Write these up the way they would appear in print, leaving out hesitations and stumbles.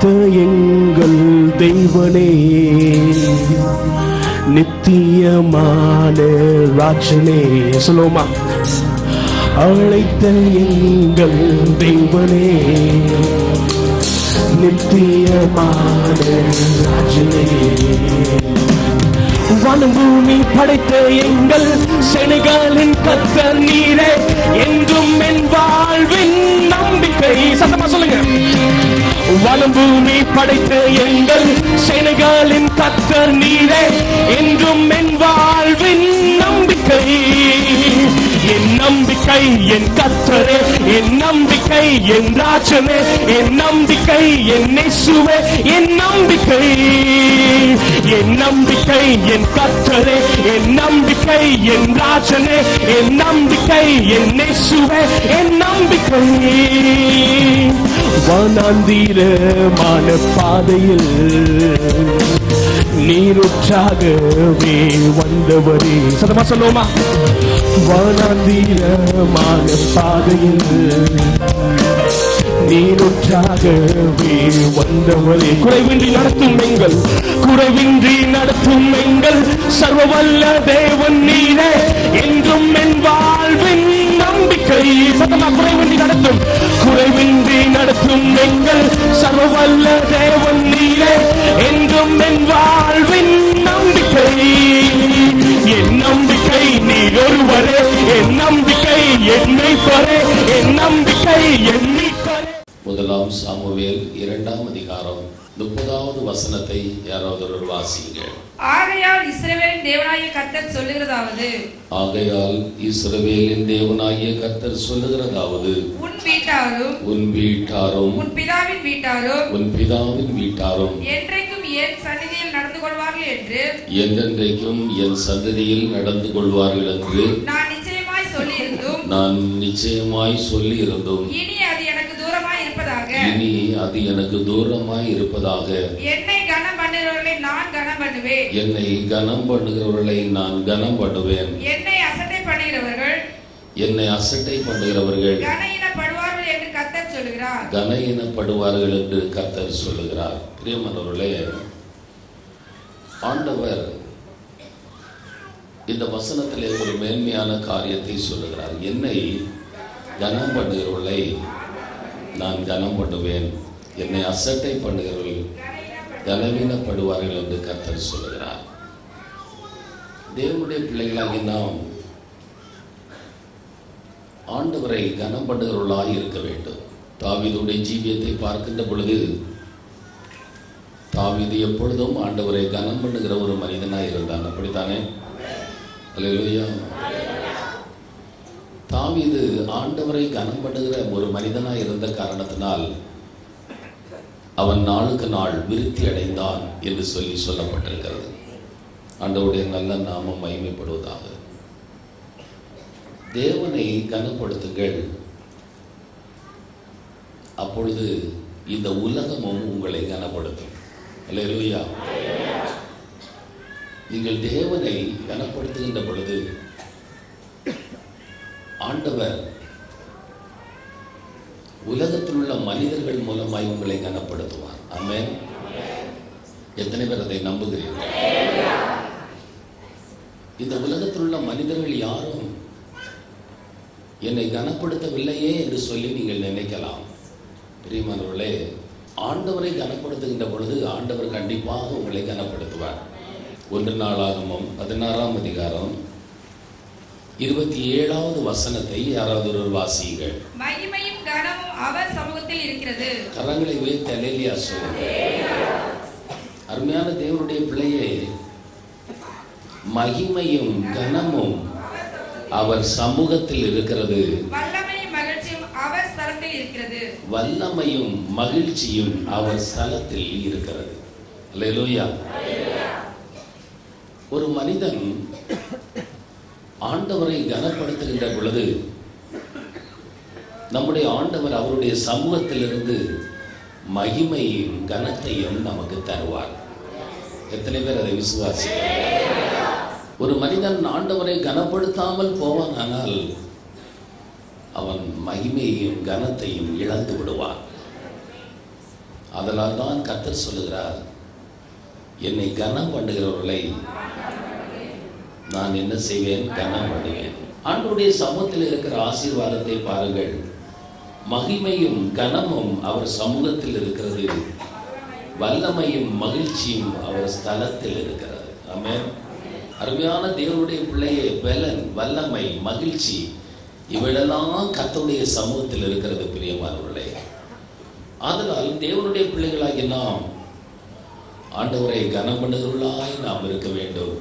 படைத்த எங்கள் தெய்வனே, நித்தியமான ராஜனே. சொல்லுமா, அழைத்த எங்கள் தெய்வனே, நித்தியமான ராஜனே. வானம் பூமி படைத்த எங்கள் செனகாலின் கர்த்தர் நீரே, என்றும் என் வாழ்வின் நம்பிக்கை. சத்தமா சொல்லுங்க. வானம் பூமி படைத்த எங்கள் செனகாலின் கர்த்தர் நீரே, என்றும் என் வாழ்வின் நம்பிக்கை. என் நம்பிக்கை என் கர்த்தரே, என் நம்பிக்கை என் ராஜனே, என் நம்பிக்கை என் இயேசுவே, என் நம்பிக்கை. என் நம்பிக்கை என் கர்த்தரே, என் நம்பிக்கை என் ராஜனே, என் நம்பிக்கை என் இயேசுவே, என் நம்பிக்கை. வனாந்தீரமான பாதையில் நீருற்றாகவே வந்தவரே. சத்தமா சொல்லுவோமா? வனாந்தீரமான பாதையில் நீருற்றாகவே வந்தவரே. குறைவின்றி நடத்தும் எங்கள், குறைவின்றி நடத்தும் எங்கள் சர்வவல்ல தேவன் நீரே, என்றும் என் வாழ்வின் நம்பிக்கை. சத்தமா, குறைவின்றி நடத்தும், குறைவின்றி நடத்தும் எங்கள் சர்வவல்ல தேவன் நீரே, என்றும் என் வாழ்வின் நம்பிக்கை. என் நம்பிக்கை நீர் ஒருவரே, என் நம்பிக்கை என்னை பரே, என் நம்பிக்கை என்னை பரே. முதலாம் சாமுவேல் 2ஆம் அதிகாரம் 30வது வசனத்தை யாராவது ஒரு வாசியுங்கள். ஆகையால் இஸ்ரவேலின் தேவனாகிய கர்த்தர் சொல்லுகிறதாவது, ஆகையால் இஸ்ரவேலின் தேவனாகிய கர்த்தர் சொல்லுகிறதாவது, உன் வீட்டாரும் உன் வீட்டாரும் உன் பிதாவின் வீட்டாரும் உன் பிதாவின் வீட்டாரும் என்றைக்கும் என் சந்நிதியில் நடந்து கொள்வார்கள் என்று, என்றென்றைக்கும் என் சந்ததியில் நடந்து கொள்வார்கள் என்று நான் நிச்சயமாய் சொல்லியிருந்தும் நான் நிச்சயமாய் சொல்லியிருந்தும் இனி அது எனக்கு தூரமாய் இருப்பதாக, இனி அது எனக்கு தூரமாய் இருப்பதாக, என்னை கனம் பண்ணுகிறவர்களை நான் கனம் பண்ணுவேன், என்னை கனம் பண்ணுகிறவர்களை நான் கனம் பண்ணுவேன், என்னை அசட்டை பண்ணுகிறவர்கள் என்னை அசட்டை பண்ணுகிறவர்கள் கனயினப்படுவார்கள் என்று கர்த்தர் சொல்லுகிறார். கனயினப்படுவார்கள் என்று கர்த்தர் சொல்லுகிறார். பிரியமானவர்களே, ஆண்டவர் இந்த வசனத்திலே ஒரு மேன்மையான காரியத்தை சொல்லுகிறார். என்னை கனம் பண்ணுகிறவர்களை நான் கனம் பண்ணுவேன், என்னை அசட்டை பண்ணுகிறவர்கள் கனவீனப்படுவார்கள் என்று கர்த்தர் சொல்லுகிறார். தேவனுடைய பிள்ளைகளாகி நாம் ஆண்டவரை கனம் பண்ணுகிறவர்களாக இருக்க வேண்டும். தாவீதுடைய ஜீவியத்தை பார்க்கின்ற பொழுது தாவீது எப்பொழுதும் ஆண்டவரை கனம் பண்ணுகிற ஒரு மனிதனாக இருந்தான். அப்படித்தானே? அல்லேலூயா. தாவீது ஆண்டவரை கனம் பண்ணுகிற ஒரு மனிதனாக இருந்த காரணத்தினால் அவன் நாளுக்கு நாள் விருத்தி அடைந்தான் என்று சொல்லப்பட்டிருக்கிறது. ஆண்டவருடைய நல்ல நாமம் மகிமைப்படுவதாக. தேவனை கனப்படுத்துங்கள், அப்பொழுது இந்த உலகமும் உங்களை கனப்படுத்தும். அல்லேலூயா. நீங்கள் தேவனை கனப்படுத்துகின்ற பொழுது ஆண்டவர் உலகத்தில் உள்ள மனிதர்கள் மூலமாய் உங்களை கனப்படுத்துவார். ஆமென். எத்தனை பேர் அதை நம்புகிறீர்கள்? இந்த உலகத்தில் உள்ள மனிதர்கள் யாரும் என்னை கனப்படுத்தவில்லையே என்று சொல்லி நீங்கள் நினைக்கலாம். பிரியமானவர்களே, ஆண்டவரை கனப்படுத்துகின்ற பொழுது ஆண்டவர் கண்டிப்பாக உங்களை கனப்படுத்துவார். 1 நாளாகமம் 16ஆம் அதிகாரம் 27வது வசனத்தை யாராவது ஒரு வாசியுங்கள். மகிமையும் கனமும் அவர் சமூகத்தில் இருக்கிறது. கரங்களை உயர்த்தி அல்லேலூயா சொல்லுங்க. அருமையான தேவனுடைய பிள்ளையே, மகிமையும் கனமும் அவர் சமூகத்தில் இருக்கிறது. வல்லமையும் மகிழ்ச்சியும் அவர் ஸ்தலத்தில் இருக்கிறது. வல்லமையும் மகிழ்ச்சியும் அவர் ஸ்தலத்தில் இருக்கிறது. அல்லேலூயா. ஒரு மனிதன் ஆண்டவரை கனப்படுத்துகின்ற பொழுது நம்முடைய ஆண்டவர் அவருடைய சமூகத்திலிருந்து மகிமையும் கனத்தையும் நமக்கு தருவார். எத்தனை பேர் அதை விசுவாசிக்கிறார்கள்? ஒரு மனிதன் ஆண்டவரை கனப்படுத்தாமல் போவானால் அவன் மகிமையையும் கனத்தையும் இழந்து விடுவான். அதனால் தான் கர்த்தர் சொல்லுகிறார், என்னை கனம் பண்ணுகிறவர்களை நான் என்ன செய்வேன்? கனம் பண்ணுவேன். ஆண்டவருடைய சமூகத்தில் இருக்கிற ஆசீர்வாதத்தை பாருங்கள். மகிமையும் கனமும் அவர் சமூகத்தில் இருக்கிறது, வல்லமையும் மகிழ்ச்சியும் அவர் ஸ்தலத்தில் இருக்கிறது. ஆமென். அருமையான தேவனுடைய பிள்ளையே, பலன், வல்லமை, மகிழ்ச்சி இவையெல்லாம் கர்த்தருடைய சமூகத்தில் இருக்கிறது பிரியமானவர்களே. ஆதலால் தேவனுடைய பிள்ளைகளாகி நாம் ஆண்டவரை கனம் பண்ணுகிறவர்களாய் நாம் இருக்க வேண்டும்.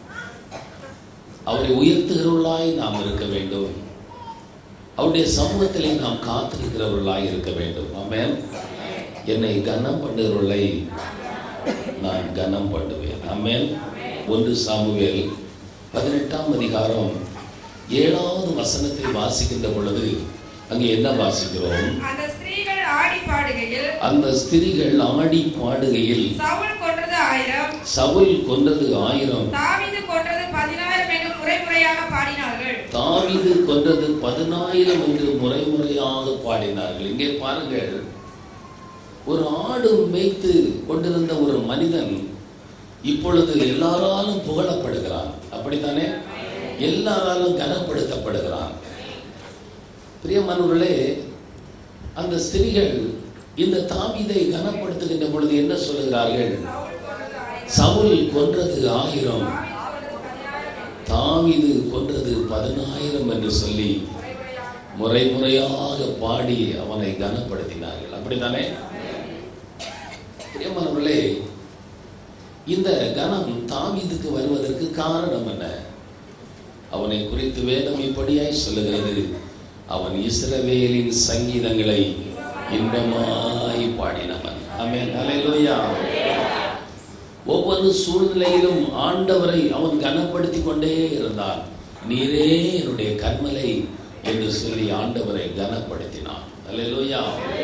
அவரை உயர்த்துகிறவர்களாய் நாம் இருக்க வேண்டும். அவருடைய சமூகத்திலே நாம் காத்திருக்கிறவர்களாய் இருக்க வேண்டும். ஆமென். என்னை கனம் பண்ணுகிறவர்களை நான் கனம் பண்ணுவேன். ஆமென். 1 சாமுவேல் 18ஆம் அதிகாரம் 7வது வசனத்தை வாசிக்கின்ற பொழுது அங்கே என்ன வாசிக்கிறோம்? அந்த ஸ்திரீகள் ஆடி பாடுகையில் சவுல் கொன்றது 1000, தாவீது கொன்றது 10,000 என்று முறைமுறையாக பாடினார்கள். தாவீது கொன்றது 10,000 என்று முறைமுறையாக பாடினார்கள். இங்கே பாருங்கள், ஒரு ஆடு மேய்த்து கொண்டிருந்த ஒரு மனிதன் இப்பொழுது எல்லாராலும் புகழப்படுகிறான். அப்படித்தானே? எல்லாராலும் கனப்படுத்தப்படுகிறான். பிரியமானவர்களே, அந்த ஸ்திரீகள் இந்த தாவீதை கனப்படுத்துகின்ற பொழுது என்ன சொல்லுகிறார்கள்? சவுல் கொன்றது 1000, தாவீது கொன்றது 10,000 என்று சொல்லி முறைமுறையாக பாடி அவனை கனப்படுத்தினார்கள். அப்படித்தானே? பிரியமானவர்களே, இந்த கனம் தாவீதுக்கு வருவதற்கு காரணம் என்ன? அவனை குறித்து வேதம் இப்படியாய் சொல்லுகிறது, அவன் இஸ்ரவேலின் சங்கீதங்களை இன்பமாய் பாடினவன். ஆமென். அல்லேலூயா. ஒவ்வொரு சூழ்நிலையிலும் ஆண்டவரை அவன் கனப்படுத்தி கொண்டே இருந்தான். நீரே என்னுடைய கன்மலை என்று சொல்லி ஆண்டவரை கனப்படுத்தினான். அல்லேலூயா.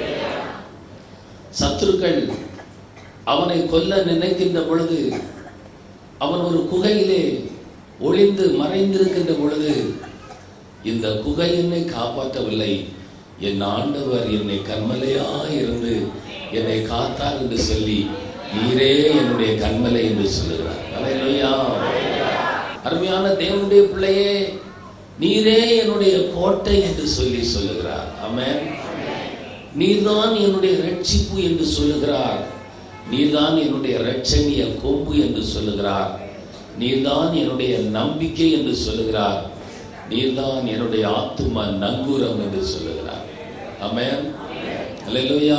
சத்துருக்கள் அவனை கொல்ல நினைக்கின்ற பொழுது, அவன் ஒரு குகையிலே ஒளிந்து மறைந்திருக்கின்ற பொழுது, இந்த குகை என்னை காப்பாற்றவில்லை, என் ஆண்டவர் என்னை கன்மலையாய் இருந்து என்னை காத்தார் என்று சொல்லி நீரே என்னுடைய கன்மலை என்று சொல்லுகிறார். அல்லேலூயா. அருமையான தேவனுடைய பிள்ளையே, நீரே என்னுடைய கோட்டை என்று சொல்லி சொல்லுகிறார். ஆமென். நீர்தான் என்னுடைய ரட்சிப்பு என்று சொல்லுகிறார். நீர்தான் என்னுடைய இரட்சணிய கொம்பு என்று சொல்லுகிறார். நீர்தான் என்னுடைய நம்பிக்கை என்று சொல்லுகிறார். நீர்தான் என்னுடைய ஆத்தும நங்கூரம் என்று சொல்லுகிறார். ஆமென். அல்லேலூயா.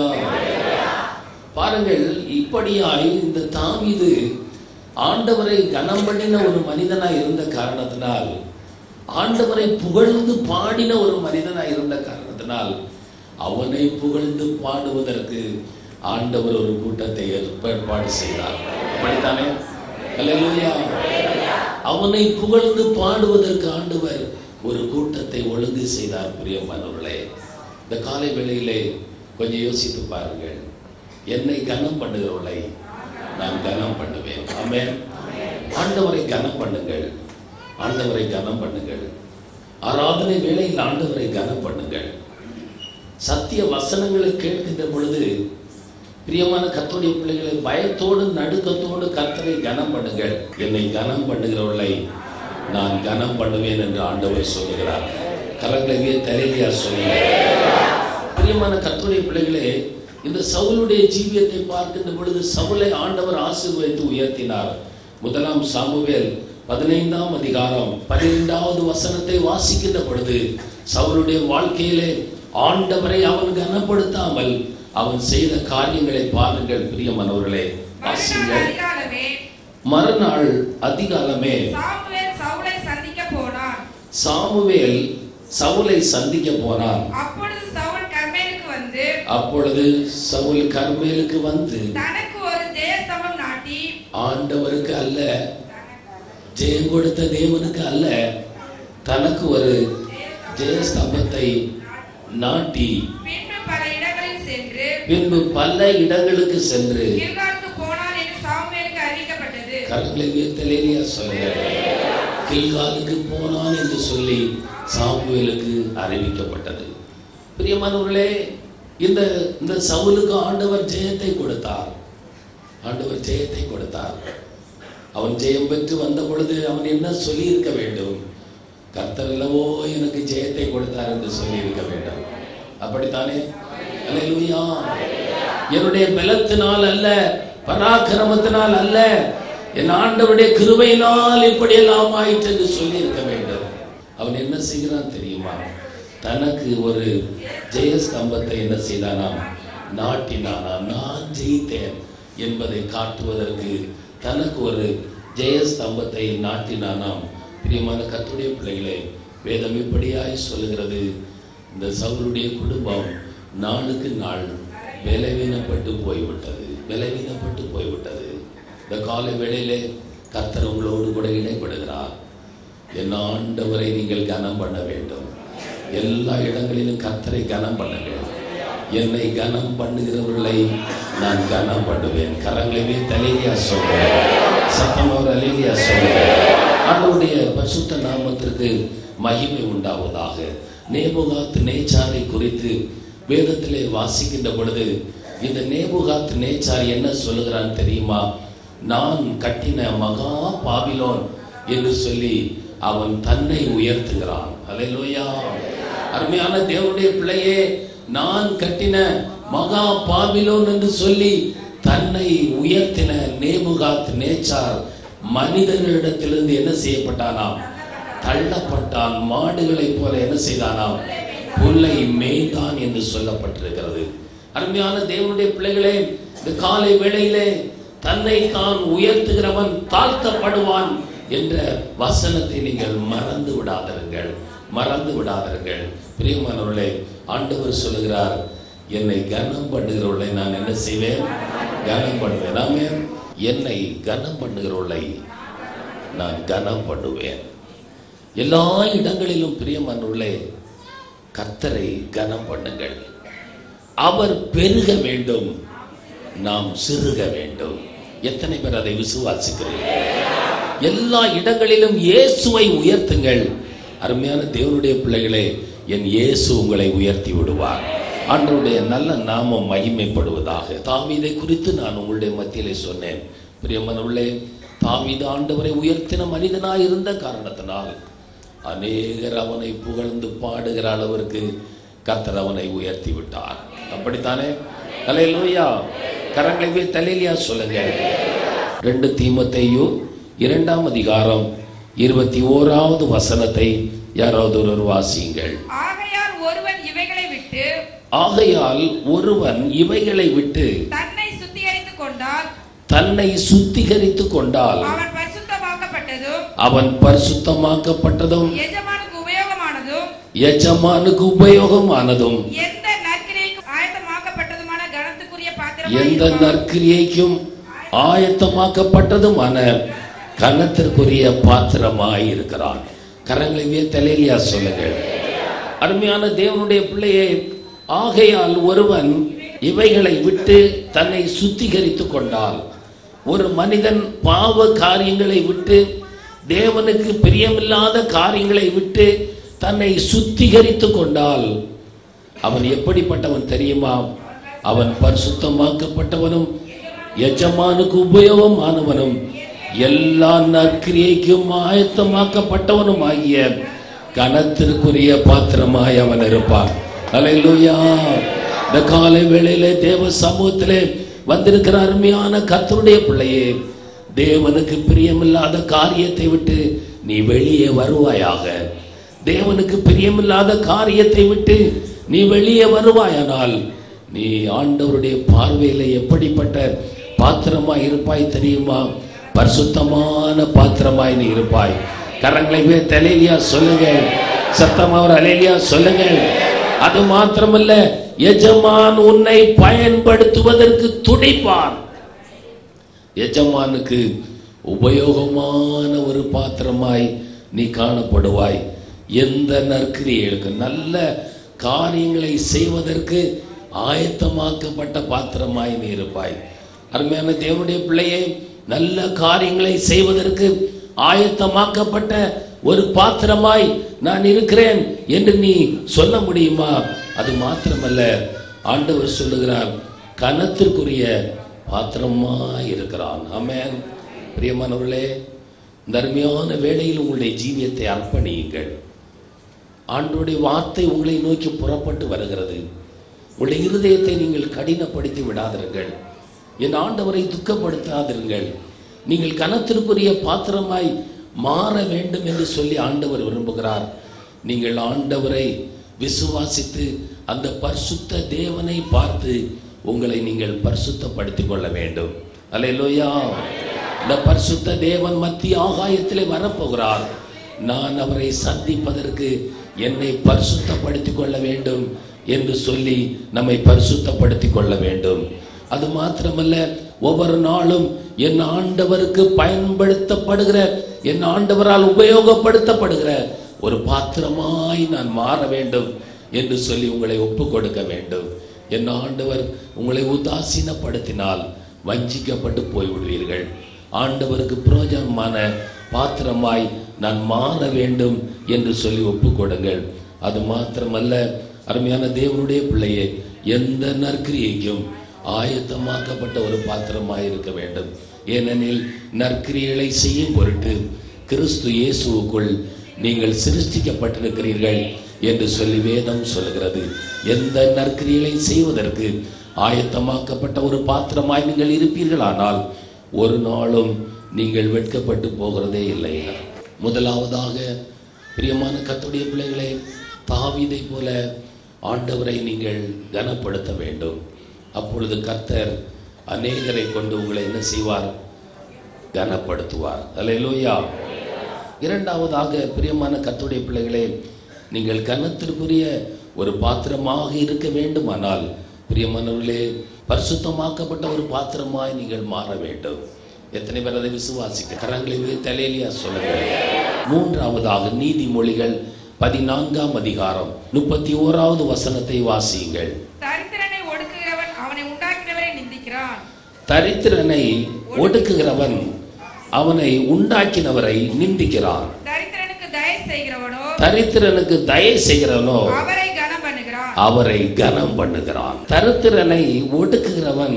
பாருங்கள், இப்படியாய் இந்த தாவீது ஆண்டவரை கனம் பண்ணின ஒரு மனிதனாய் இருந்த காரணத்தினால், ஆண்டவரை புகழ்ந்து பாடின ஒரு மனிதனாய் இருந்த காரணத்தினால், அவனை புகழ்ந்து பாடுவதற்கு ஆண்டவர் ஒரு கூட்டத்தை ஏற்பாடு செய்தார். அப்படித்தானே? அல்லேலூயா. அவனை புகழ்ந்து பாடுவதற்கு ஆண்டவர் ஒரு கூட்டத்தை ஒழுங்கு செய்தார். பிரியமானவர்களே, இந்த காலை வேளையிலே கொஞ்சம் யோசித்து பாருங்கள். என்னை கனம் பண்ணுகிறவர்களை நான் கனம் பண்ணுவேன். ஆமென். ஆண்டவரை கனம் பண்ணுங்கள். ஆண்டவரை கனம் பண்ணுங்கள். ஆராதனை வேளையில் ஆண்டவரை கனம் பண்ணுங்கள். சத்திய வசனங்களை கேட்கின்ற பொழுது பிரியமான கர்த்தருடைய பிள்ளைகளை பயத்தோடு நடுக்கத்தோடு கர்த்தரை கனம் பண்ணுங்கள். என்னை கனம் பண்ணுகிறவர்களை நான் கனம் பண்ணுவேன் என்று ஆண்டவர் சொல்லுகிறார். கரங்களை தலையியா சொல்லுகிறார். பிரியமான கர்த்தருடைய பிள்ளைகளே, இந்த சவுலுடைய ஜீவியத்தை பார்க்கின்ற பொழுது சவுலை ஆண்டவர் ஆசீர்வதித்து உயர்த்தினார். 1 சாமுவேல் 15ஆம் அதிகாரம் 12வது வசனத்தை வாசிக்கின்ற பொழுது சவுலுடைய வாழ்க்கையிலே ஆண்டவரை அவன் கனப்படுத்தாமல் அவன் செய்த காரியங்களை பாருங்கள். பிரியமானவர்களே, மறுநாள் அதிகாலமே சாமுவேல் சவுலை சந்திக்க போனான். அப்பொழுது சவுல் கர்மேலுக்கு வந்து தனக்கு ஒரு ஜெயஸ்தம்பம் நாட்டி, ஆண்டவருக்கு அல்ல, ஜெயம் கொடுத்த தேவனுக்கு அல்ல, தனக்கு ஒரு ஜெயஸ்தம்பத்தை நாட்டி பின்பு பல இடங்களுக்கு சென்று கில்காலுக்கு போனான் என்று சாமுவேலுக்கு அறிவிக்கப்பட்டது. கரங்களை உயர்த்தலேலியா சொல்லுங்க. கில்காலுக்கு போனான் என்று சொல்லி சாமுவேலுக்கு அறிவிக்கப்பட்டது. பிரியமானவர்களே, இந்த சவுலுக்கு ஆண்டவர் ஜெயத்தை கொடுத்தார். ஆண்டவர் ஜெயத்தை கொடுத்தார். அவன் ஜெயம் பெற்று வந்த பொழுது அவன் என்ன சொல்லி இருக்க வேண்டும்? கர்த்தர் அல்லவோ எனக்கு ஜெயத்தை கொடுத்தார் என்று சொல்லி இருக்க வேண்டும். அப்படித்தானே? அல்லேலூயா. என்னுடைய பலத்தினால் அல்ல, பராக்கிரமத்தினால் அல்ல, என் ஆண்டவருடைய கிருபையினால் இப்படியெல்லாம் ஆயிற்று என்று சொல்லி இருக்க வேண்டும். அவன் என்ன செய்கிறான் தெரியுமா? தனக்கு ஒரு ஜெயஸ்தம்பத்தை என்ன செய்தானாம்? நாட்டினானாம். நான் ஜெயித்தேன் என்பதை காட்டுவதற்கு தனக்கு ஒரு ஜெயஸ்தம்பத்தை நாட்டினானாம். பிரியமான கர்த்தருடைய பிள்ளைகளே, வேதம் இப்படியாய் சொல்லுகிறது, இந்த சவுலுடைய குடும்பம் நாளுக்கு நாள் பலவீனப்பட்டு போய்விட்டது. பலவீனப்பட்டு போய்விட்டது. இந்த காலை வேளையிலே கர்த்தர் உங்களோடு கூட இடைப்படுகிறார். என் ஆண்டவரை நீங்கள் கனம் பண்ண வேண்டும். எல்லா இடங்களிலும் கர்த்தரை கனம் பண்ண வேண்டும். என்னை கனம் பண்ணுகிறவர்களை நான் கனம் பண்ணுவேன். கரங்களே தலையியா சொல்றேன், சத்தமாக அலையியா சொல்றேன். ஆண்டவருடைய பரிசுத்த நாமத்திற்கு மகிமை உண்டாவதாக. நேபுகாத் நேச்சாரை குறித்து வேதத்திலே வாசிக்கின்ற பொழுது இந்த நேபுகாத் நேச்சார் என்ன சொல்லுகிறான் தெரியுமா? நான் கட்டின மகா பாபிலோன் என்று சொல்லி அவன் தன்னை உயர்த்துகிறான். அல்லேலூயா. அருமையான தேவனுடைய பிள்ளையே, நான் கட்டின மகா பாபிலோன் என்று சொல்லி தன்னை உயர்த்தின நேபுகாத் நேச்சார் மனிதர்களிடத்திலிருந்து என்ன செய்யப்பட்டானாம்? தள்ளப்பட்டான். மாடுகளை போல என்ன செய்தானாம்? புல்லை மேய்தான் என்று சொல்லப்பட்டிருக்கிறது. அருமையான தேவனுடைய பிள்ளைகளே, இந்த காலை வேளையிலே தன்னை தான் உயர்த்துகிறவன் தாழ்த்தப்படுவான் என்ற வசனத்தை நீங்கள் மறந்து விடாதீர்கள், மறந்து விடாதீர்கள். பிரியமானவர்களே, ஆண்டவர் சொல்லுகிறார், என்னை கனம் பண்ணுகிறவர்களை நான் என்ன செய்வேன்? கனம் பண்ணுவேன். ஆமென். என்னை கனம் பண்ணுகிறவர்களை நான் கனம் பண்ணுவேன். எல்லா இடங்களிலும் பிரியமானவர்களே, கர்த்தரை கனம் பண்ணுங்கள். அவர் பெருக வேண்டும், நாம் சிறுக வேண்டும். எத்தனை பேர் அதை விசுவாசிக்கிறீர்கள்? எல்லா இடங்களிலும் இயேசுவை உயர்த்துங்கள். அருமையான தேவனுடைய பிள்ளைகளே, என் இயேசு உங்களை உயர்த்தி விடுவார். ஆண்டவருடைய நல்ல நாமம் மகிமைப்படுவதாக. தாவீதை குறித்து நான் உங்களுடைய மத்தியிலே சொன்னேன். பிரியமானவர்களே, தாவீது ஆண்டவரை உயர்த்தின மனிதனாய் இருந்த காரணத்தினால் அநேகர் அவனை புகழ்ந்து பாடுகிற அளவிற்கு கர்த்தர் அவனை உயர்த்தி விட்டார். அப்படித்தானே? அல்லேலூயா. கரங்களை தலையியா சொல்லுங்க. 2 தீமோத்தேயு 2ஆம் அதிகாரம் 21வது வசனத்தை யாராவது ஒருவர் வாசியுங்கள். ஆகையால் ஒருவன் இவைகளை விட்டு தன்னை சுத்திகரித்துக் கொண்டால் அவன் பரிசுத்தமாக்கப்பட்டதும் எஜமானுக்கு உபயோகமானதும் எந்த நற்கிரியைக்கும் ஆயத்தமாக்கப்பட்டதுமான கனத்திற்குரிய பாத்திரமாய் இருக்கிறான். கரங்களை தலையியா சொல்லுங்கள். அருமையான தேவனுடைய பிள்ளையே, ஆகையால் ஒருவன் இவைகளை விட்டு தன்னை சுத்திகரித்துக் கொண்டால், ஒரு மனிதன் பாவ காரியங்களை விட்டு, தேவனுக்கு பிரியமில்லாத காரியங்களை விட்டு தன்னை சுத்திகரித்துக் கொண்டால் அவன் எப்படிப்பட்டவன் தெரியுமா? அவன் பரிசுத்தமாக்கப்பட்டவனும் எஜமானுக்கு உபயோகமானவனும் எல்லா நற்கிரியைக்கும் ஆயத்தமாக்கப்பட்டவனும் ஆகிய கனத்திற்குரிய பாத்திரமாய் அவன் இருப்பான். அல்லேலூயா. இந்த காலை வேளையிலே தேவ சமூகத்திலே வந்திருக்கிற அருமையான கர்த்தருடைய பிள்ளையே, தேவனுக்கு பிரியமில்லாத காரியத்தை விட்டு நீ வெளியே வருவாயாக. தேவனுக்கு பிரியமில்லாத காரியத்தை விட்டு நீ வெளியே வருவாயானால் நீ ஆண்டவருடைய பார்வையில எப்படிப்பட்ட பாத்திரமாய் இருப்பாய் தெரியுமா? பரிசுத்தமான பாத்திரமாய் நீ இருப்பாய். கரங்களை தலையியா சொல்லுங்க, சத்தமாக அலையியா சொல்லுங்க. அது மாத்திரமல்ல, எஜமான் உன்னை பயன்படுத்துவதற்கு துடிப்பான். எஜமானுக்கு உபயோகமான ஒரு பாத்திரமாய் நீ காணப்படுவாய். எந்த நற்கிரியைகளுக்கு, நல்ல காரியங்களை செய்வதற்கு ஆயத்தமாக்கப்பட்ட பாத்திரமாய் நீ இருப்பாய். அருமையான தேவனுடைய பிள்ளையை, நல்ல காரியங்களை செய்வதற்கு ஆயத்தமாக்கப்பட்ட ஒரு பாத்திரமாய் நான் இருக்கிறேன் என்று நீ சொல்ல முடியுமா? அது மாத்திரமல்ல, ஆண்டவர் சொல்லுகிறார், கனத்திற்குரிய பாத்திரமாய் இருக்கிறான். ஆமென். பிரியமானவர்களே, இந்த அருமையான வேளையில் உங்களுடைய ஜீவியத்தை அர்ப்பணியுங்கள். ஆண்டவருடைய வார்த்தை உங்களை நோக்கி புறப்பட்டு வருகிறது. உங்களுடைய இருதயத்தை நீங்கள் கடினப்படுத்தி விடாதிருங்கள். என் ஆண்டவரை துக்கப்படுத்தாதிருங்கள். நீங்கள் கனத்திற்குரிய பாத்திரமாய் மாற வேண்டும் என்று சொல்லி ஆண்டவர் விரும்புகிறார். நீங்கள் ஆண்டவரை விசுவாசித்து அந்த பரிசுத்த தேவனை பார்த்து உங்களை நீங்கள் பரிசுத்தப்படுத்திக் கொள்ள வேண்டும். அல்லேலூயா. இந்த பரிசுத்த தேவன் மத்திய ஆகாயத்திலே வரப்போகிறார். நான் அவரை சந்திப்பதற்கு என்னை பரிசுத்தப்படுத்திக் கொள்ள வேண்டும் என்று சொல்லி நம்மை பரிசுத்தப்படுத்திக் கொள்ள வேண்டும். அது மாத்திரமல்ல, ஒவ்வொரு நாளும் என் ஆண்டவருக்கு பயன்படுத்தப்படுகிற, என் ஆண்டவரால் உபயோகப்படுத்தப்படுகிற ஒரு பாத்திரமாய் நான் மாற வேண்டும் என்று சொல்லி உங்களை ஒப்பு கொடுக்க வேண்டும். என் ஆண்டவர் உங்களை உதாசீனப்படுத்தினால் வஞ்சிக்கப்பட்டு போய்விடுவீர்கள். ஆண்டவருக்கு பிரயோஜனமான பாத்திரமாய் நான் மாற வேண்டும் என்று சொல்லி ஒப்பு கொடுங்கள். அது மாத்திரமல்ல, அருமையான தேவனுடைய பிள்ளையே, எந்த நற்கிரியைக்கும் ஆயத்தமாக்கப்பட்ட ஒரு பாத்திரமாய் இருக்க வேண்டும். ஏனெனில் நற்கிரியைகளை செய்யும் பொருட்டு கிறிஸ்து இயேசுவுக்குள் நீங்கள் சிருஷ்டிக்கப்பட்டிருக்கிறீர்கள் என்று சொல்லி வேதம் சொல்லுகிறது. எந்த நற்கிரியைகளை செய்வதற்கு ஆயத்தமாக்கப்பட்ட ஒரு பாத்திரமாய் நீங்கள் இருப்பீர்களானால் ஒரு நாளும் நீங்கள் வெட்கப்பட்டு போகிறதே இல்லை. முதலாவதாக பிரியமான கர்த்தருடைய பிள்ளைகளே, தாவீதை போல ஆண்டவரை நீங்கள் கனப்படுத்த வேண்டும். அப்பொழுது கர்த்தர் அநேகரை கொண்டு உங்களை என்ன செய்வார்? கனப்படுத்துவார். அல்லேலூயா. இரண்டாவதாக பிரியமான கர்த்தருடைய பிள்ளைகளே, நீங்கள் கனத்திற்குரிய ஒரு பாத்திரமாக இருக்க வேண்டுமானால் பிரியமானவர்களே, பரிசுத்தமாக்கப்பட்ட ஒரு பாத்திரமாய் நீங்கள் மாற வேண்டும். எத்தனை பேர் அதை விசுவாசிக்க கரங்களை தலையிலியா சொல்லுங்க. மூன்றாவதாக நீதிமொழிகள் 14ஆம் அதிகாரம் 31வது வசனத்தை வாசியுங்கள். தரித்திரனை ஒடுக்குகிறவன் அவனை உண்டாக்கினவரை நிந்திக்கிறான். தரித்திரனை ஒடுக்குகிறவன் அவனை உண்டாக்கினவரை நிந்திக்கிறான். தரித்திரனுக்கு தயை செய்கிறவனோ, தரித்திரனுக்கு தயை செய்கிறவனோ அவரை கனம் பண்ணுகிறான். அவரை கனம் பண்ணுகிறான். தரித்திரனை ஒடுக்குகிறவன்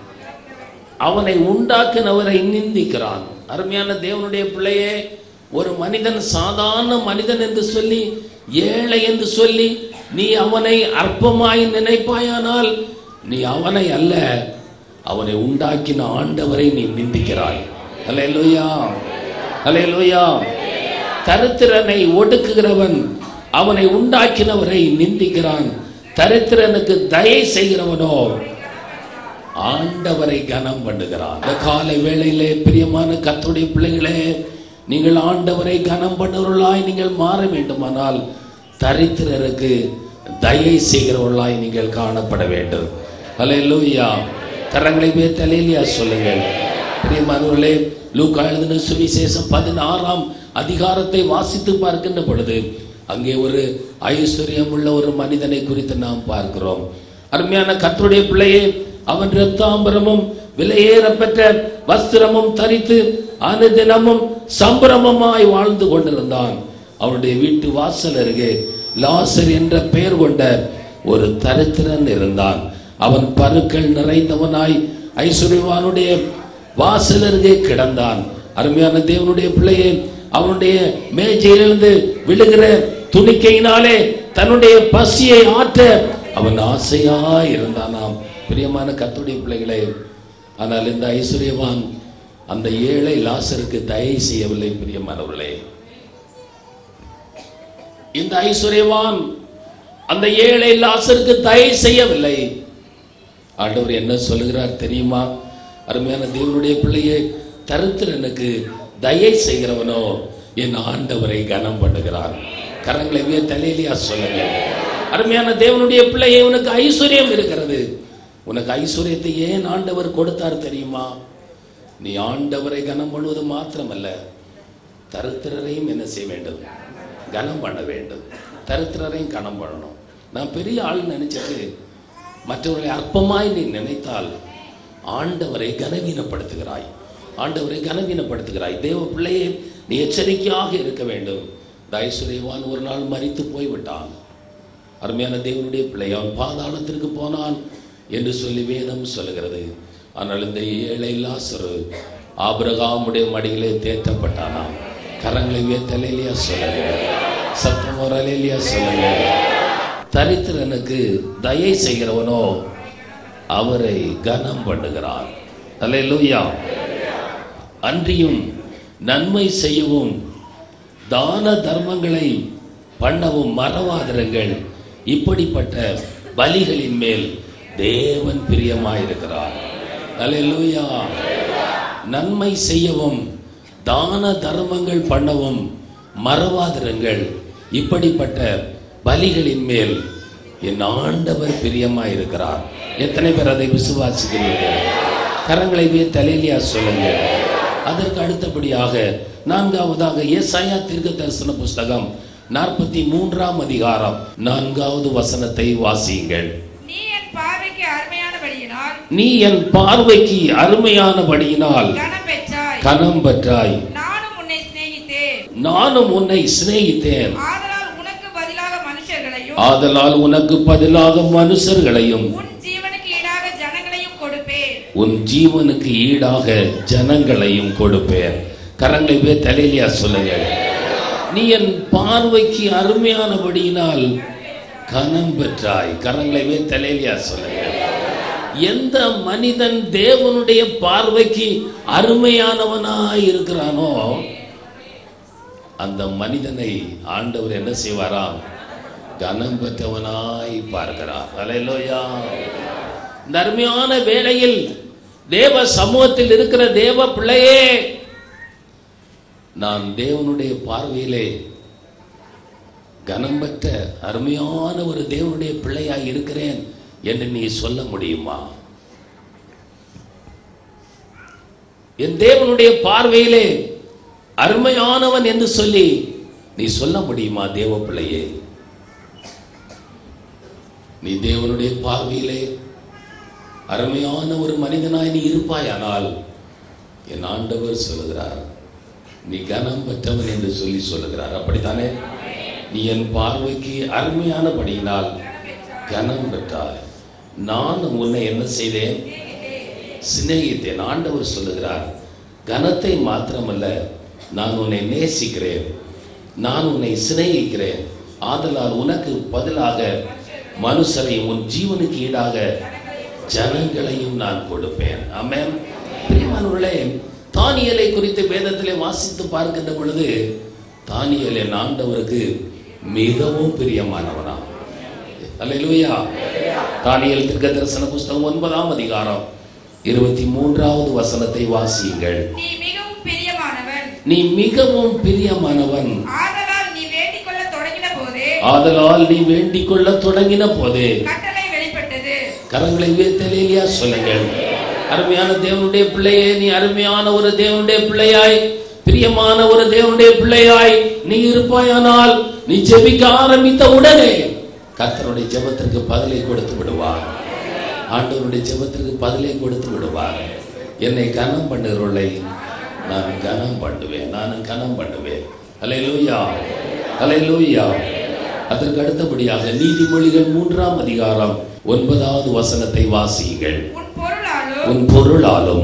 அவனை உண்டாக்கினவரை நிந்திக்கிறான். அருமையான தேவனுடைய பிள்ளையே, ஒரு மனிதன் சாதாரண மனிதன் என்று சொல்லி, ஏழை என்று சொல்லி நீ அவனை அற்பமாய் நினைப்பாயானால் நீ அவனை அல்ல, அவனை உண்டாக்கின ஆண்டவரை நீ நிந்திக்கிறாய். அல்லேலூயா, அல்லேலூயா. தரித்திரனை ஒடுக்குகிறவன் அவனை உண்டாக்கினவரை நிந்திக்கிறான். தரித்திரனுக்கு தயை செய்கிறவனோ ஆண்டவரை கனம் பண்ணுகிறான். இந்த காலை வேளையிலே பிரியமான கர்த்தருடைய பிள்ளைகளே, நீங்கள் ஆண்டவரை கனம் பண்ணுவர்களாய் நீங்கள் மாற வேண்டுமானால் தரித்திரருக்கு தயை செய்கிறவர்களாய் நீங்கள் காணப்பட வேண்டும். அல்லேலூயா. கரங்களை தலையிலியா சொல்லுங்கள். பிரியமானவர்களே, லூக்கா எழுதின சுவிசேஷம் 16ஆம் அதிகாரத்தை வாசித்து பார்க்கின்ற பொழுது அங்கே ஒரு ஐஸ்வர்யம் உள்ள ஒரு மனிதனை குறித்து நாம் பார்க்கிறோம். அருமையான கர்த்தருடைய பிள்ளையே, அவன் இரத்தாம்பரமும் விலையேறப்பெற்ற வஸ்திரமும் தரித்து அனுதினமும் சம்பிரமமாய் வாழ்ந்து கொண்டிருந்தான். அவனுடைய வீட்டு வாசல் அருகே லாசர் என்ற பெயர் கொண்ட ஒரு தரித்திரன் இருந்தான். அவன் பருக்கள் நிறைந்தவனாய் ஐஸ்வர்யவானுடைய வாசல் அருகே கிடந்தான். அருமையான தேவனுடைய பிள்ளையே, அவனுடைய மேஜையிலிருந்து விழுகிற துணிக்கையினாலே தன்னுடைய பசியை ஆற்ற அவன் ஆசையாய் இருந்தானாம். பிரியமான கர்த்தருடைய பிள்ளைகளே, ஆனால் இந்த ஐஸ்வர்யவான் அந்த ஏழை லாசருக்கு தயை செய்யவில்லை. பிரியமானவர்களே, இந்த ஐஸ்வர்யவான் அந்த ஏழை லாசருக்கு தயை செய்யவில்லை. ஆண்டவர் என்ன சொல்லுகிறார் தெரியுமா? அருமையான தேவனுடைய பிள்ளையே, தரித்திரனுக்கு தயை செய்கிறவனோ என் ஆண்டவரை கனம் பண்ணுகிறான். கரங்களை தலையிலியா சொல்லுங்க. அருமையான தேவனுடைய பிள்ளையே, உனக்கு ஐஸ்வர்யம் இருக்கிறது. உனக்கு ஐஸ்வர்யத்தை ஏன் ஆண்டவர் கொடுத்தார் தெரியுமா? நீ ஆண்டவரை கனம் பண்ணுவது மாத்திரமல்ல, தரித்திரரையும் என்ன செய்ய வேண்டும்? கனம் பண்ண வேண்டும். தரித்திரரையும் கனம் பண்ணணும். நான் பெரிய ஆள் நினைச்சிட்டு மற்றவர்களை அற்பமாய் நீ நினைத்தால் ஆண்டவரை கனவீனப்படுத்துகிறாய். ஆண்டவரை கனவீனப்படுத்துகிறாய். தேவ பிள்ளையே, நீ எச்சரிக்கையாக இருக்க வேண்டும். ஐஸ்வர்யவான் ஒரு நாள் மரித்து போய்விட்டான். அருமையான தேவனுடைய பிள்ளை, அவன் பாதாளத்திற்கு போனான் என்று சொல்லி வேதம் சொல்லுகிறது. ஆனால் இந்த ஏழை லாசரு ஆபிரகாமுடைய மடியிலே தேற்றப்பட்டானாம். கரங்களை உயர்த்தலையா சொல்லுங்க, சத்தம் வரலையா சொல்லுங்க. தரித்திரனுக்கு தயை செய்கிறவனோ அவரை கனம் பண்ணுகிறான். அல்லேலூயா. அன்றியும் நன்மை செய்யவும் தான தர்மங்களை பண்ணவும் மறவாதிருங்கள். இப்படிப்பட்ட பலிகளின் மேல் தேவன் பிரியமாயிருக்கிறார். அல்லேலூயா. நன்மை செய்யவும் தான தர்மங்கள் பண்ணவும் மறவாதிருங்கள். இப்படிப்பட்ட பலிகளின் மேல் என் ஆண்டவர் பிரியமாயிருக்கிறார். எத்தனை பேர் அதை விசுவாசிக்கிறீர்கள்? கரங்களை தலையிலியா சொல்லுங்க. அதற்கு அடுத்தபடியாக 4வதாக ஏசாயா தீர்க்க தரிசன புஸ்தகம் 43ஆம் அதிகாரம் 4வது வசனத்தை வாசியுங்கள். நீ என் பார்வைக்கு அருமையானபடியினால் கனம் பெற்றாய். நானும் உன்னை சிநேகித்தேன். ஆதலால் உனக்கு பதிலாக மனுஷர்களையும் உன் ஜீவனுக்கு ஈடாக ஜனங்களையும் கொடுப்பேன். கரங்களை தலையிலியா சொல்லுங்க. நீ என் பார்வைக்கு அருமையானபடியினால் கனம் பெற்றாய். கரங்களை தலையிலியா சொல்லுங்க. எந்த மனிதன் தேவனுடைய பார்வைக்கு அருமையானவனாய் இருக்கிறானோ அந்த மனிதனை ஆண்டவர் என்ன செய்வாராம்? கனம் பெற்றவனாய் பார்க்கிறார். அல்லேலூயா. இந்த அருமையான வேளையில் தேவ சமூகத்தில் இருக்கிற தேவ பிள்ளையே, நான் தேவனுடைய பார்வையிலே கனம் பெற்ற அருமையான ஒரு தேவனுடைய பிள்ளையாய் இருக்கிறேன் என்று நீ சொல்ல முடியுமா? என் தேவனுடைய பார்வையிலே அருமையானவன் என்று சொல்லி நீ சொல்ல முடியுமா? தேவ பிள்ளையே, நீ தேவனுடைய பார்வையிலே அருமையான ஒரு மனிதனாய் நீ இருப்பாயானால் என் ஆண்டவர் சொல்லுகிறார், நீ கனம் பெற்றவன் என்று சொல்லி சொல்லுகிறார். அப்படித்தானே? நீ என் பார்வைக்கு அருமையானபடியினால் கனம் பெற்றாய். நான் உன்னை என்ன செய்தேன்? சிநேகித்தேன். ஆண்டவர் சொல்லுகிறார், கனத்தை மாத்திரமல்ல, நான் உன்னை நேசிக்கிறேன், நான் உன்னை சிநேகிக்கிறேன். ஆதலால் உனக்கு பதிலாக மனுஷரையும் உன் ஜீவனுக்கு ஈடாக ஜனங்களையும் நான் கொடுப்பேன். ஆமென். பிரியமானவர்களே, தானியேலை குறித்து வேதத்திலே வாசித்து பார்க்கின்ற பொழுது தானியேல் ஆண்டவருக்கு மிகவும் பிரியமானவனா. அல்லேலூயா. தானியேல் தீர்க்க தரிசன புஸ்தகம் 9ஆம் அதிகாரம் 23வது வசனத்தை வாசியுங்கள். நீ மிகவும் பிரியமானவன். ஆதலால் நீ வேண்டிக் கொள்ள தொடங்கின போதே கட்டளை வெளிப்பட்டது. கரங்களை உயர்த்தலையா சொல்லுங்கள். அருமையான தேவனுடைய பிள்ளையே, நீ அருமையான ஒரு தேவனுடைய பிள்ளையாய், பிரியமான ஒரு தேவனுடைய பிள்ளையாய் நீ இருப்பாயானால் நீ ஜெபிக்க ஆரம்பித்த உடனே கர்த்தருடைய ஜெபத்திற்கு பதிலை கொடுத்து விடுவார். ஆண்டவருடைய ஜெபத்திற்கு பதிலை கொடுத்து விடுவார். என்னை கனம் பண்ணுகிறவர்களை நான் கனம் பண்ணுவேன், நான் கனம் பண்ணுவேன். அல்லேலூயா, அல்லேலூயா. அதற்கு அடுத்தபடியாக நீதிமொழிகள் 3ஆம் அதிகாரம் 9வது வசனத்தை வாசியுங்கள். உன் பொருளாலும்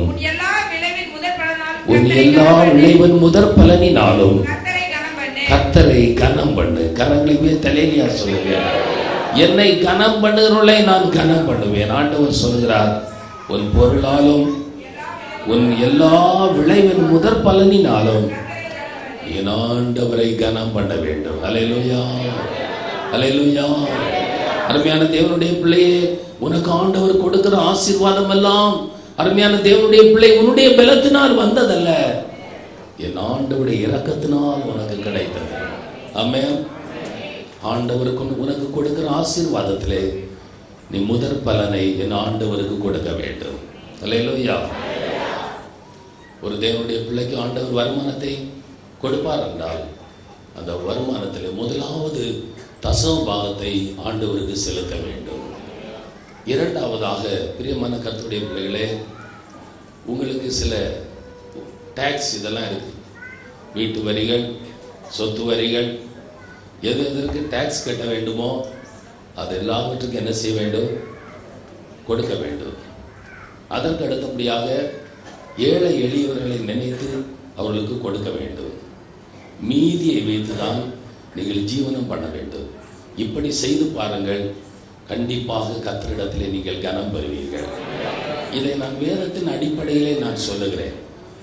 உன் எல்லா விளைவின் முதற் பலனினாலும் கர்த்தரை கனம் பண்ணு. கரங்களை தலையிலியா சொல்லுங்க. என்னை கனம் பண்ணுகிறவர்களை நான் கனம் பண்ணுவேன். ஆண்டவர் சொல்கிறார், உன் பொருளாலும் உன் எல்லா விளைவின் முதற் பலனினாலும் என் ஆண்டவரை கனம் பண்ண வேண்டும். அல்லேலூயா, அல்லேலூயா. அருமையான தேவனுடைய பிள்ளையே, உனக்கு ஆண்டவர் கொடுக்கிற ஆசீர்வாதம் எல்லாம் அருமையான தேவனுடைய பிள்ளை உன்னுடைய பலத்தினால் வந்ததல்ல, என் ஆண்டவருடைய இரக்கத்தினால் உனக்கு கிடைத்தது. ஆமென். ஆண்டவருக்கு உனக்கு கொடுக்கிற ஆசீர்வாதத்திலே நீ முதற் பலனை என் ஆண்டவருக்கு கொடுக்க வேண்டும். அல்லேலூயா. ஒரு தேவனுடைய பிள்ளைக்கு ஆண்டவர் வருமானத்தை கொடுப்பார் என்றால் அந்த வருமானத்திலே முதலாவது தசம பாகத்தை ஆண்டவருக்கு செலுத்த வேண்டும். இரண்டாவதாக, பிரியமான கர்த்தருடைய பிள்ளைகளே, உங்களுக்கு சில டாக்ஸ் இதெல்லாம் இருக்கு. வீட்டு வரிகள், சொத்து வரிகள், எது எதற்கு டாக்ஸ் கட்ட வேண்டுமோ அது எல்லாவற்றுக்கும் என்ன செய்ய வேண்டும்? கொடுக்க வேண்டும். அதற்கு அடுத்தபடியாக ஏழை எளியவர்களை நினைத்து அவர்களுக்கு கொடுக்க வேண்டும். மீதியை வைத்துதான் நீங்கள் ஜீவனம் பண்ண வேண்டும். இப்படி செய்து பாருங்கள், கண்டிப்பாக கர்த்தரிடத்திலே நீங்கள் கனம் பெறுவீர்கள். இதை நான் வேதத்தின் அடிப்படையிலே நான் சொல்லுகிறேன்.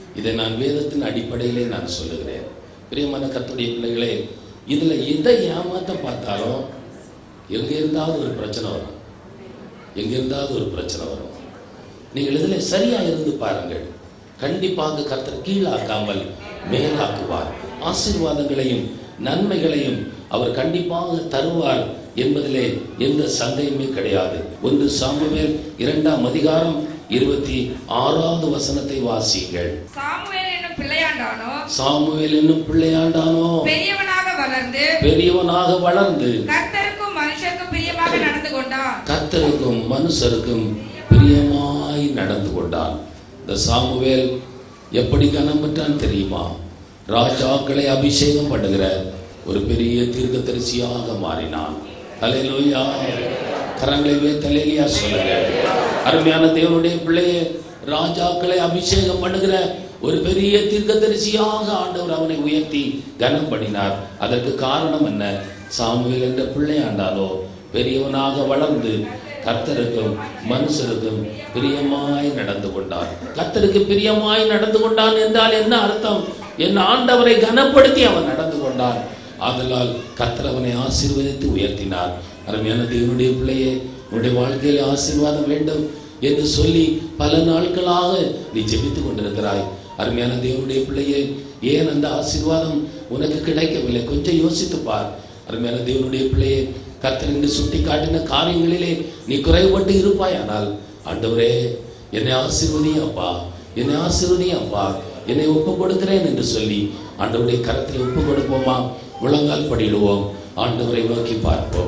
பிரியமான கர்த்தருடைய பிள்ளைகளே, இதுல எதை ஏமாத்த பார்த்தாலும் எங்க இருந்தாவது ஒரு பிரச்சனை வரும். நீங்கள் இதுல சரியா இருந்து பாருங்கள், கண்டிப்பாக கர்த்தர் கீழாக்காமல் மேலாக்குவார். ஆசீர்வாதங்களையும் நன்மைகளையும் அவர் கண்டிப்பாக தருவார் என்பதிலே எந்த சந்தேகமே கிடையாது. 1 சாமுவேல் 2ஆம் அதிகாரம் 26வது வசனத்தை வாசியுங்கள். சாமுவேல் என்னும் பிள்ளையாண்டானோ பெரியவனாக வளர்ந்து கர்த்தருக்கும் மனுஷருக்கும் பிரியமாய் நடந்து கொண்டான். இந்த சாமுவேல் எப்படி கனம் பெற்றான் தெரியுமா? ராஜாக்களை அபிஷேகம் பண்ணுகிற ஒரு பெரிய தீர்க்கதரிசியாக மாறினான். ஹல்லேலூயா! கரங்களை வைத்து ஹல்லேலூயா சொல்லுங்க. அருமையான தேவனுடைய பிள்ளையே, ராஜாக்களை அபிஷேகம் பண்ணுகிற ஒரு பெரிய தீர்க்கதரிசியாக ஆண்டவர் அவனை உயர்த்தி கனம் பண்ணினார். அதற்கு காரணம் என்ன? சாமுவேல் என்ற பிள்ளையாண்டாலோ பெரியவனாக வளர்ந்து கர்த்தருக்கும் மனுஷருக்கும் பிரியமாய் நடந்து கொண்டான். கர்த்தருக்கு பிரியமாய் நடந்து கொண்டான் என்றால் என்ன அர்த்தம்? என் ஆண்டவரை கனப்படுத்தி அவன் நடந்து கொண்டான். ஆதலால் கர்த்தர் அவனை ஆசீர்வதித்து உயர்த்தினார். அருமையான தேவனுடைய பிள்ளையே, உன்னுடைய வாழ்க்கையில் ஆசீர்வாதம் வேண்டும் என்று சொல்லி பல நாட்களாக நீ ஜெபித்துக் கொண்டிருக்கிறாய். அருமையான தேவனுடைய பிள்ளையே, ஏன் அந்த ஆசீர்வாதம் உனக்கு கிடைக்கவில்லை? கொஞ்சம் யோசித்து பார். அருமையான தேவனுடைய பிள்ளையே, கர்த்தர் என்று சுட்டி காட்டின காரியங்களிலே நீ குறைபட்டு இருப்பாயானால், ஆண்டவரே என்னை ஆசீர்வதியும் அப்பா, என்னை ஒப்பு கொடுக்கிறேன் என்று சொல்லி ஆண்டவருடைய கரத்தில் ஒப்பு கொடுப்போமா? முழங்கால் படியிடுவோம், ஆண்டவரை நோக்கி பார்ப்போம்.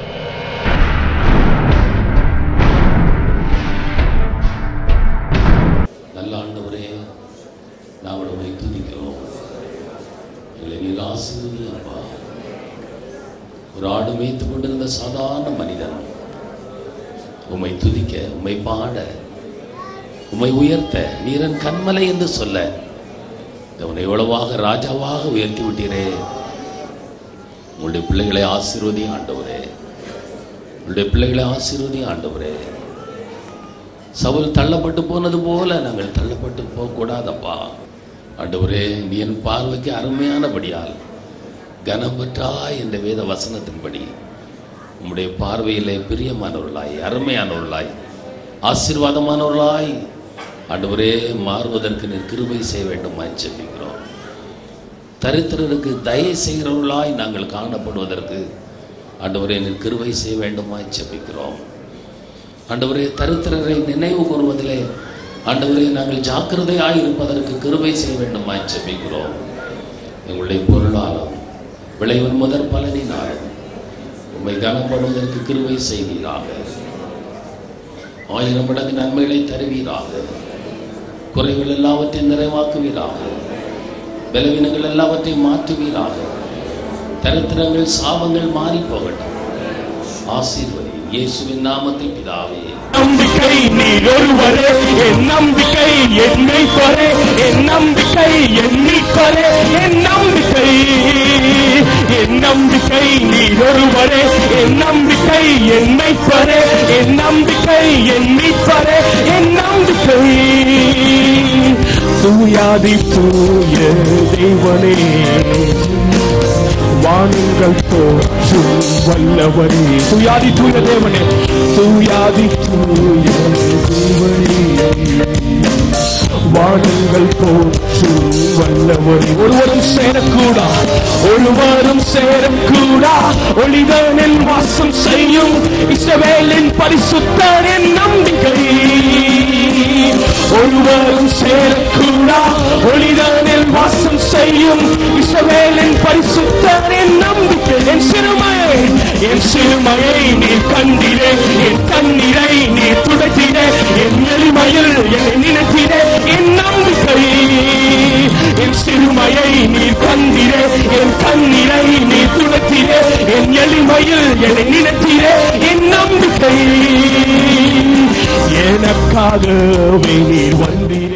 நல்ல ஆண்டவரே, நாம் உம்மை துதிக்கிறோம். எங்களை நீர் ஆசீர்வதியும் அப்பா. ஒரு ஆடு மேய்த்து கொண்டிருந்த சாதாரண மனிதன் உம்மை துதிக்க, உம்மை பாட, உம்மை உயர்த்த, நீரன் கண்மலை என்று சொல்ல உன்னை எவ்வளவாக ராஜாவாக உயர்த்தி விட்டீரே. உங்களுடைய பிள்ளைகளை ஆசீர்வதியும் ஆண்டவரே, சவுல் தள்ளப்பட்டு போனது போல நாங்கள் தள்ளப்பட்டு போகக்கூடாதப்பா. ஆண்டவரே, நீ என் பார்வைக்கு அருமையானபடியால் கனம்பற்றாய் என்ற வேத வசனத்தின்படி உம்முடைய பார்வையிலே பிரியமானவர்களாய், அருமையானவர்களாய், ஆசீர்வாதமானவர்களாய் ஆண்டவரே மாறுவதற்கு நீர் கிருபை செய்ய வேண்டுமாய் ஜெபிக்கிறோம். தரித்திரருக்கு தயை செய்கிறவர்களாய் நாங்கள் காணப்படுவதற்கு ஆண்டவரே நீர் கிருபை செய்ய வேண்டுமாய் ஜெபிக்கிறோம். ஆண்டவரே, தரித்திரரை நினைவு கூறுவதிலே ஆண்டவரே நாங்கள் ஜாக்கிரதையாய் இருப்பதற்கு கிருபை செய்ய வேண்டுமாய் ஜெபிக்கிறோம். எங்களுடைய பொருளாலும் விளைவின் முதற் பலனினாலும் உம்மை கனப்படுவதற்கு கிருபை செய்வீராக. 1000 மடங்கு நன்மைகளை தருவீராக. குறைகள் எல்லாவற்றையும் நிறைவாக்குவீராக. பலவீனங்கள் எல்லாவற்றையும் மாற்றுவீராக. தரித்திரங்கள் சாபங்கள் மாறி போகட்டும். ஆசீர்வதி இயேசுவின் நாமத்தில் பிதாவே. நம்பிக்கை நீர் ஒருவரே, என் நம்பிக்கை என்னை பரே, என் நம்பிக்கை என்னில் பரே, என் நம்பிக்கை நீர் ஒருவரே, என் நம்பிக்கை என்னை பரே, என் நம்பிக்கை என்னில் பரே, என் நம்பிக்கை தூயாதி தூய தேவனே, வானங்கள் போற்றும் வல்லவரே. தூயாதி தூய தேவனே, தூயாதி தூய தேவனே, வானங்கள் போற்றும் வல்லவரே. ஒருவரும் சேரக்கூடா ஒளிதனில் வாசம் செய்யும் இஸ்ரவேலின் பரிசுத்தரின் நம்பிக்கை. ஒருவரும் சேரக்கூடா ஒளிதனில் வாசம் செய்யும் இஸ்ரவேலின் பரிசுத்தரின் நம்பிக்கை. என் சிறுமையை நீர் கண்டிரே, என் கண்ணீரை நீர் துடைத்திரே, என் எளிமையில் என்னை நினைத்திரே, என் நம்பிக்கை. என் சிறுமையை நீர் கண்டிரே, என் கண்ணீரை நீர் துடைத்திரே, என் எளிமையில் என்னை நினைத்திரே, எனக்காகவே நீர் வந்தீர்